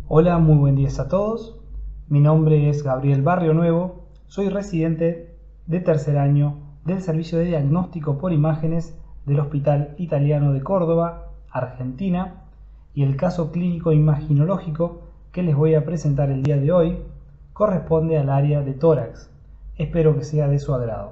Hola, muy buen día a todos. Mi nombre es Gabriel Barrio Nuevo. Soy residente de tercer año del Servicio de Diagnóstico por Imágenes del Hospital Italiano de Córdoba, Argentina, y el caso clínico imaginológico que les voy a presentar el día de hoy corresponde al área de tórax. Espero que sea de su agrado.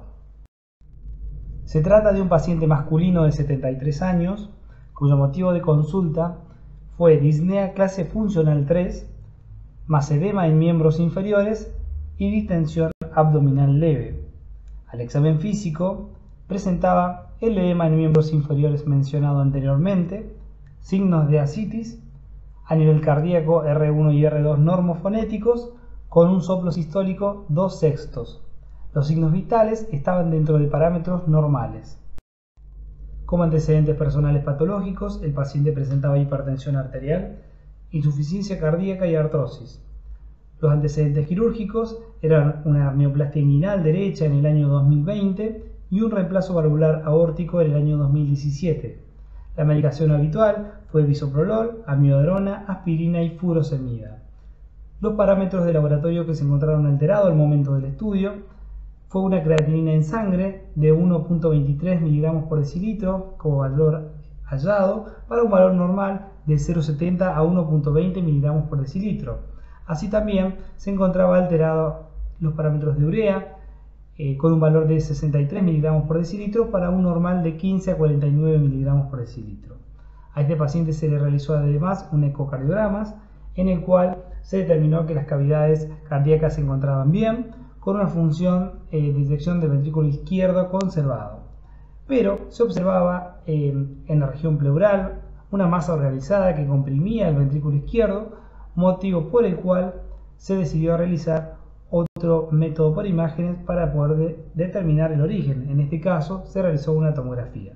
Se trata de un paciente masculino de 73 años, cuyo motivo de consulta fue disnea clase funcional 3, más edema en miembros inferiores y distensión abdominal leve. Al examen físico presentaba el edema en miembros inferiores mencionado anteriormente, signos de ascitis, a nivel cardíaco R1 y R2 normofonéticos, con un soplo sistólico 2/6. Los signos vitales estaban dentro de parámetros normales. Como antecedentes personales patológicos, el paciente presentaba hipertensión arterial, insuficiencia cardíaca y artrosis. Los antecedentes quirúrgicos eran una hernioplastia inguinal derecha en el año 2020 y un reemplazo valvular aórtico en el año 2017. La medicación habitual fue bisoprolol, amiodarona, aspirina y furosemida. Los parámetros de laboratorio que se encontraron alterados al momento del estudio fue una creatinina en sangre de 1.23 mg por decilitro como valor hallado para un valor normal de 0.70 a 1.20 mg por decilitro. Así también se encontraba alterado los parámetros de urea con un valor de 63 mg por decilitro para un normal de 15 a 49 mg por decilitro. A este paciente se le realizó además un ecocardiograma en el cual se determinó que las cavidades cardíacas se encontraban bien, con una función de disección del ventrículo izquierdo conservado. Pero se observaba en la región pleural una masa organizada que comprimía el ventrículo izquierdo, motivo por el cual se decidió realizar otro método por imágenes para poder determinar el origen. En este caso se realizó una tomografía.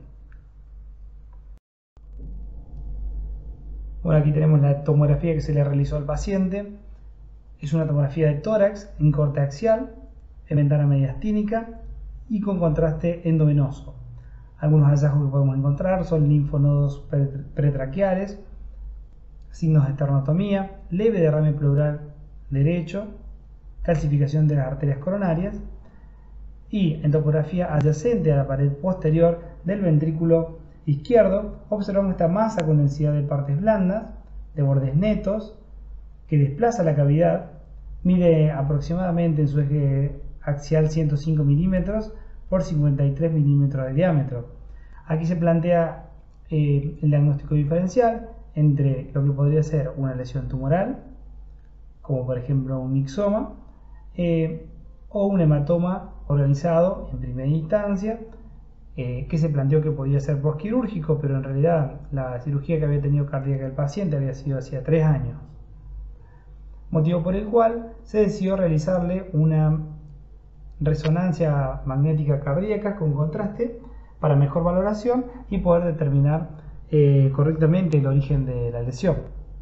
Bueno, aquí tenemos la tomografía que se le realizó al paciente. Es una tomografía de tórax en corte axial, en ventana mediastínica y con contraste endovenoso. Algunos hallazgos que podemos encontrar son linfonodos pretraqueales, signos de esternotomía, leve derrame pleural derecho, calcificación de las arterias coronarias y en topografía adyacente a la pared posterior del ventrículo izquierdo observamos esta masa con densidad de partes blandas, de bordes netos, que desplaza la cavidad, mide aproximadamente en su eje axial 105 milímetros por 53 milímetros de diámetro. Aquí se plantea el diagnóstico diferencial entre lo que podría ser una lesión tumoral, como por ejemplo un mixoma, o un hematoma organizado en primera instancia, que se planteó que podía ser postquirúrgico, pero en realidad la cirugía que había tenido cardíaca el paciente había sido hacía 3 años. Motivo por el cual se decidió realizarle una resonancia magnética cardíaca con contraste para mejor valoración y poder determinar correctamente el origen de la lesión.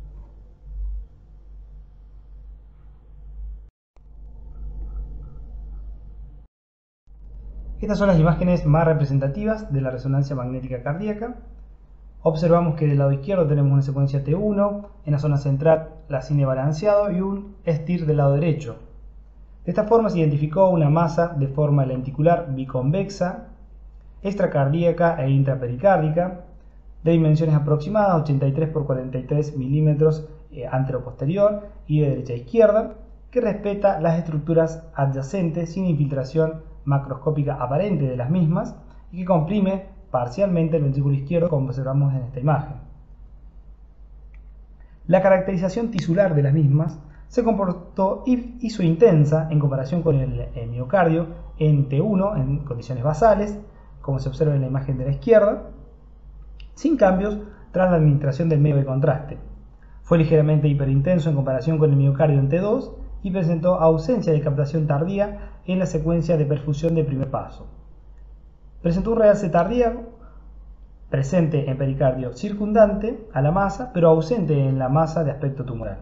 Estas son las imágenes más representativas de la resonancia magnética cardíaca. Observamos que del lado izquierdo tenemos una secuencia T1, en la zona central la cine balanceado y un STIR del lado derecho. De esta forma se identificó una masa de forma lenticular biconvexa, extracardíaca e intrapericárdica, de dimensiones aproximadas 83 por 43 milímetros anteroposterior y de derecha a izquierda, que respeta las estructuras adyacentes sin infiltración macroscópica aparente de las mismas y que comprime parcialmente el ventrículo izquierdo, como observamos en esta imagen. La caracterización tisular de las mismas se comportó hizo intensa en comparación con el miocardio en T1 en condiciones basales, como se observa en la imagen de la izquierda, sin cambios tras la administración del medio de contraste. Fue ligeramente hiperintenso en comparación con el miocardio en T2 y presentó ausencia de captación tardía en la secuencia de perfusión de primer paso. Presentó un realce tardío presente en pericardio circundante a la masa, pero ausente en la masa de aspecto tumoral.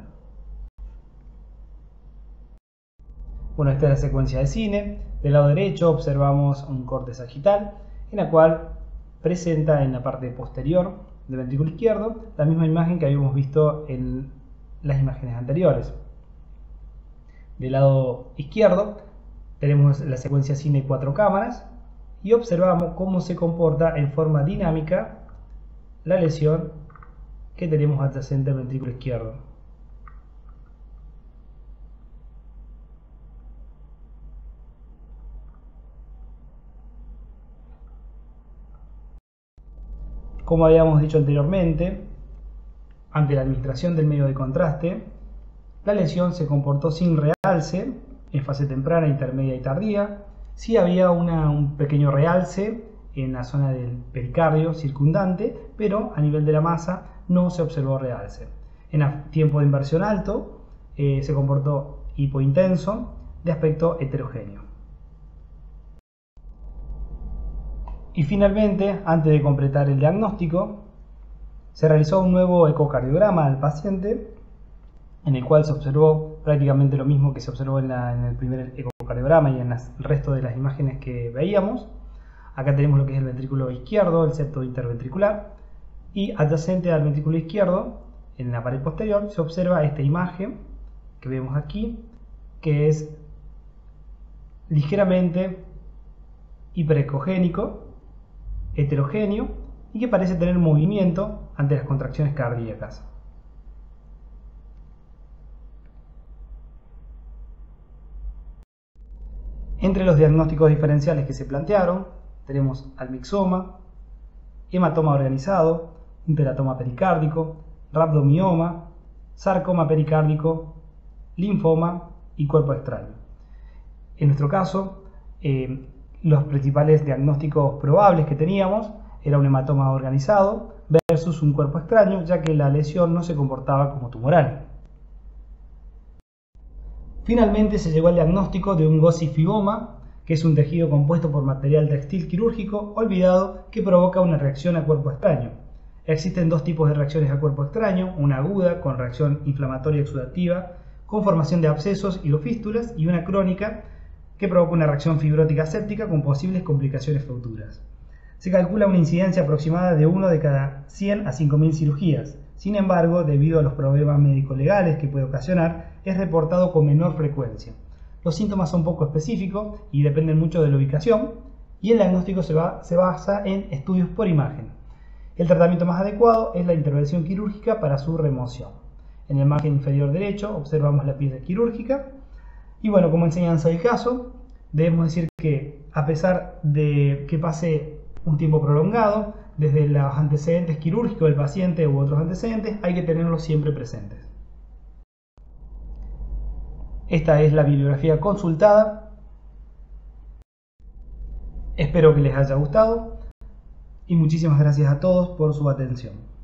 Bueno, esta es la secuencia de cine. Del lado derecho observamos un corte sagital, en la cual presenta en la parte posterior del ventrículo izquierdo la misma imagen que habíamos visto en las imágenes anteriores. Del lado izquierdo tenemos la secuencia cine 4 cámaras y observamos cómo se comporta en forma dinámica la lesión que tenemos adyacente al ventrículo izquierdo. Como habíamos dicho anteriormente, ante la administración del medio de contraste, la lesión se comportó sin realce en fase temprana, intermedia y tardía. Sí había un pequeño realce en la zona del pericardio circundante, pero a nivel de la masa no se observó realce. En tiempo de inversión alto se comportó hipointenso de aspecto heterogéneo. Y finalmente, antes de completar el diagnóstico, se realizó un nuevo ecocardiograma al paciente, en el cual se observó prácticamente lo mismo que se observó en el primer ecocardiograma y en el resto de las imágenes que veíamos. Acá tenemos lo que es el ventrículo izquierdo, el septo interventricular, y adyacente al ventrículo izquierdo, en la pared posterior, se observa esta imagen que vemos aquí, que es ligeramente hiperecogénico, heterogéneo y que parece tener movimiento ante las contracciones cardíacas. Entre los diagnósticos diferenciales que se plantearon tenemos almixoma, hematoma organizado, un teratoma pericárdico, rhabdomioma, sarcoma pericárdico, linfoma y cuerpo extraño. En nuestro caso, los principales diagnósticos probables que teníamos era un hematoma organizado versus un cuerpo extraño, ya que la lesión no se comportaba como tumoral. Finalmente se llegó al diagnóstico de un gosifiboma, que es un tejido compuesto por material textil quirúrgico olvidado que provoca una reacción a cuerpo extraño. Existen dos tipos de reacciones a cuerpo extraño, una aguda con reacción inflamatoria exudativa con formación de abscesos y o fístulas, y una crónica que provoca una reacción fibrótica séptica con posibles complicaciones futuras. Se calcula una incidencia aproximada de 1 de cada 100 a 5.000 cirugías. Sin embargo, debido a los problemas médico-legales que puede ocasionar, es reportado con menor frecuencia. Los síntomas son poco específicos y dependen mucho de la ubicación, y el diagnóstico se basa en estudios por imagen. El tratamiento más adecuado es la intervención quirúrgica para su remoción. En el margen inferior derecho observamos la pieza quirúrgica. Y bueno, como enseñanza del caso, debemos decir que a pesar de que pase un tiempo prolongado, desde los antecedentes quirúrgicos del paciente u otros antecedentes, hay que tenerlos siempre presentes. Esta es la bibliografía consultada. Espero que les haya gustado y muchísimas gracias a todos por su atención.